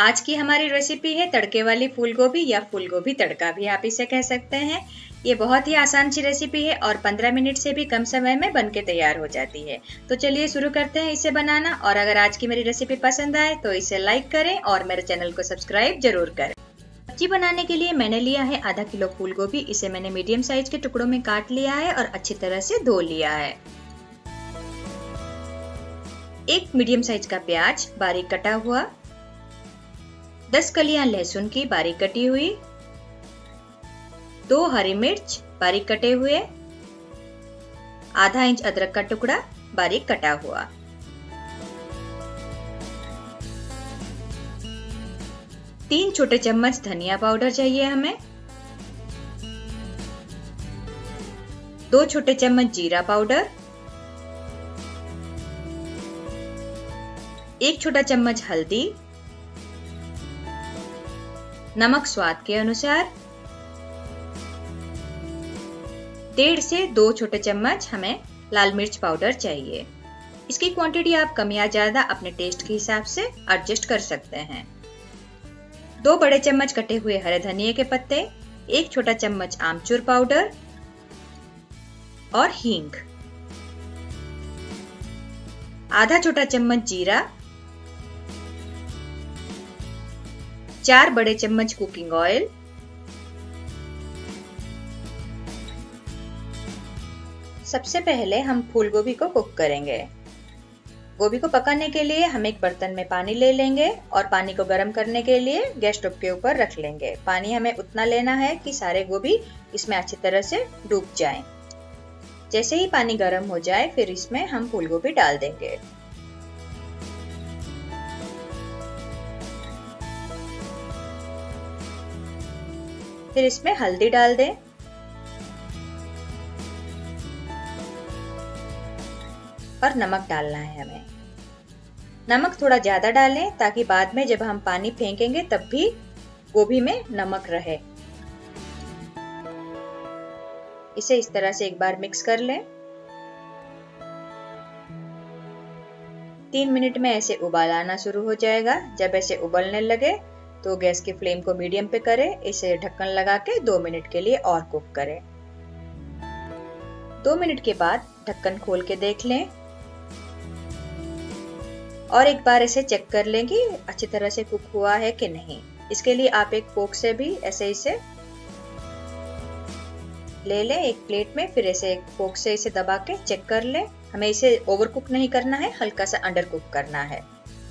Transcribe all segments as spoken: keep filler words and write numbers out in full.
आज की हमारी रेसिपी है तड़के वाली फूल गोभी या फूल गोभी तड़का भी आप इसे कह सकते हैं। ये बहुत ही आसान सी रेसिपी है और पंद्रह मिनट से भी कम समय में बनके तैयार हो जाती है। तो चलिए शुरू करते हैं इसे बनाना। और अगर आज की मेरी रेसिपी पसंद आए तो इसे लाइक करें और मेरे चैनल को सब्सक्राइब जरूर करें। सब्जी बनाने के लिए मैंने लिया है आधा किलो फूल गोभी। इसे मैंने मीडियम साइज के टुकड़ों में काट लिया है और अच्छी तरह से धो लिया है। एक मीडियम साइज का प्याज बारीक कटा हुआ, दस कलियां लहसुन की बारीक कटी हुई, दो हरी मिर्च बारीक कटे हुए, आधा इंच अदरक का टुकड़ा बारीक कटा हुआ, तीन छोटे चम्मच धनिया पाउडर चाहिए हमें, दो छोटे चम्मच जीरा पाउडर, एक छोटा चम्मच हल्दी, नमक स्वाद के अनुसार, डेढ़ से दो छोटे चम्मच हमें लाल मिर्च पाउडर चाहिए। इसकी क्वांटिटी आप कम या ज्यादा अपने टेस्ट के हिसाब से एडजस्ट कर सकते हैं। दो बड़े चम्मच कटे हुए हरे धनिये के पत्ते, एक छोटा चम्मच आमचूर पाउडर और हींग, आधा छोटा चम्मच जीरा, चार बड़े चम्मच कुकिंग ऑयल, सबसे पहले हम फूल गोभी को कुक करेंगे। गोभी को पकाने के लिए हम एक बर्तन में पानी ले लेंगे और पानी को गर्म करने के लिए गैस स्टोव के ऊपर रख लेंगे। पानी हमें उतना लेना है कि सारे गोभी इसमें अच्छी तरह से डूब जाएं। जैसे ही पानी गर्म हो जाए फिर इसमें हम फूल गोभी डाल देंगे। फिर इसमें हल्दी डाल दें और नमक डालना है हमें। नमक थोड़ा ज्यादा डालें ताकि बाद में जब हम पानी फेंकेंगे तब भी गोभी में नमक रहे। इसे इस तरह से एक बार मिक्स कर लें। तीन मिनट में ऐसे उबाल आना शुरू हो जाएगा। जब ऐसे उबलने लगे तो गैस की फ्लेम को मीडियम पे करें। इसे ढक्कन लगा के दो मिनट के लिए और कुक करें। दो मिनट के बाद ढक्कन खोल के देख लें और एक बार इसे चेक कर लें कि अच्छी तरह से कुक हुआ है कि नहीं। इसके लिए आप एक फोक से भी ऐसे इसे ले लें एक प्लेट में, फिर ऐसे एक फोक से इसे दबा के चेक कर लें। हमें इसे ओवर कुक नहीं करना है, हल्का सा अंडर कुक करना है।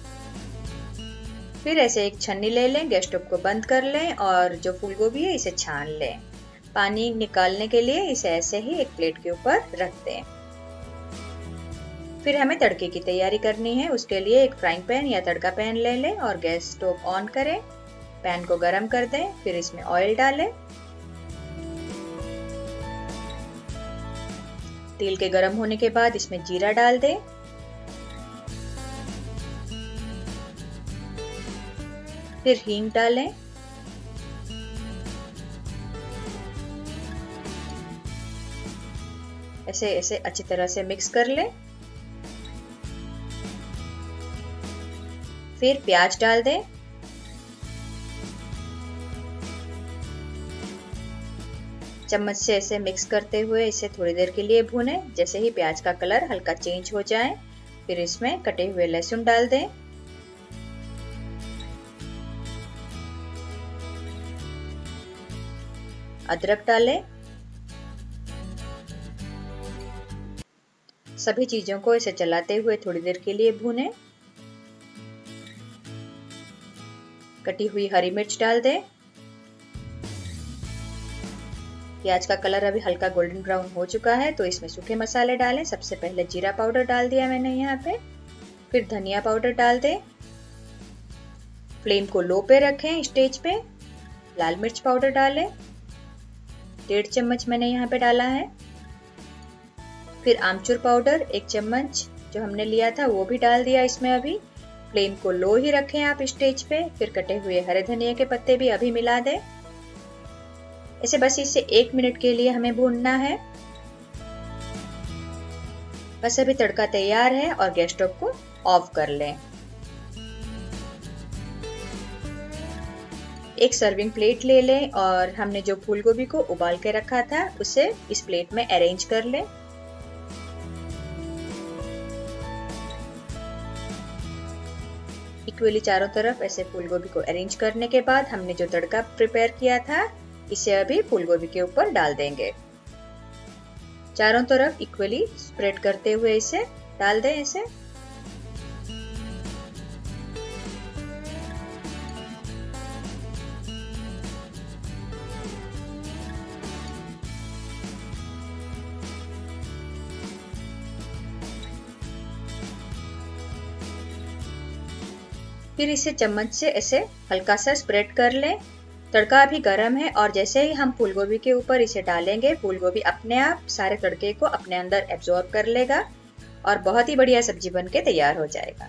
फिर ऐसे एक छन्नी ले लें, गैस स्टोव को बंद कर लें और जो फूल गोभी है इसे छान लें। पानी निकालने के लिए इसे ऐसे ही एक प्लेट के ऊपर रख दें। फिर हमें तड़के की तैयारी करनी है। उसके लिए एक फ्राइंग पैन या तड़का पैन ले लें और गैस स्टोव ऑन करें। पैन को गरम कर दें, फिर इसमें ऑयल डालें। तेल के गरम होने के बाद इसमें जीरा डाल दें, फिर हींग डालें, ऐसे ऐसे अच्छी तरह से मिक्स कर लें। फिर प्याज डाल दें, चम्मच से ऐसे मिक्स करते हुए इसे थोड़ी देर के लिए भूनें। जैसे ही प्याज का कलर हल्का चेंज हो जाए फिर इसमें कटे हुए लहसुन डाल दें, अदरक डालें। सभी चीजों को इसे चलाते हुए थोड़ी देर के लिए भूनें। कटी हुई हरी मिर्च डाल दें। प्याज का कलर अभी हल्का गोल्डन ब्राउन हो चुका है तो इसमें सूखे मसाले डालें। सबसे पहले जीरा पाउडर डाल दिया मैंने यहाँ पे, फिर धनिया पाउडर डाल दें। फ्लेम को लो पे रखें स्टेज पे। लाल मिर्च पाउडर डालें, डेढ़ चम्मच मैंने यहाँ पे डाला है। फिर आमचूर पाउडर एक चम्मच जो हमने लिया था वो भी डाल दिया इसमें अभी। फ्लेम को लो ही रखें आप स्टेज पे। फिर कटे हुए हरे धनिया के पत्ते भी अभी मिला दें। ऐसे बस इसे एक मिनट के लिए हमें भूनना है। बस अभी तड़का तैयार है और गैस स्टोव को ऑफ कर लें। एक सर्विंग प्लेट ले लें और हमने जो फूल गोभी को उबाल के रखा था उसे इस प्लेट में अरेंज कर लें। इक्वली चारों तरफ ऐसे फूल गोभी को अरेंज करने के बाद हमने जो तड़का प्रिपेयर किया था इसे अभी फूल गोभी के ऊपर डाल देंगे। चारों तरफ इक्वली स्प्रेड करते हुए इसे डाल दें इसे। फिर इसे चम्मच से ऐसे हल्का सा स्प्रेड कर लें। तड़का अभी गर्म है और जैसे ही हम फूल गोभी के ऊपर इसे डालेंगे फूल गोभी अपने आप सारे तड़के को अपने अंदर एब्जॉर्ब कर लेगा और बहुत ही बढ़िया सब्जी बनके तैयार हो जाएगा।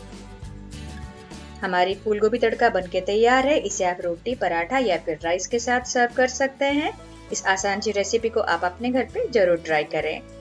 हमारी फूल गोभी तड़का बनके तैयार है। इसे आप रोटी, पराठा या फिर राइस के साथ सर्व कर सकते हैं। इस आसान सी रेसिपी को आप अपने घर पे जरूर ट्राई करें।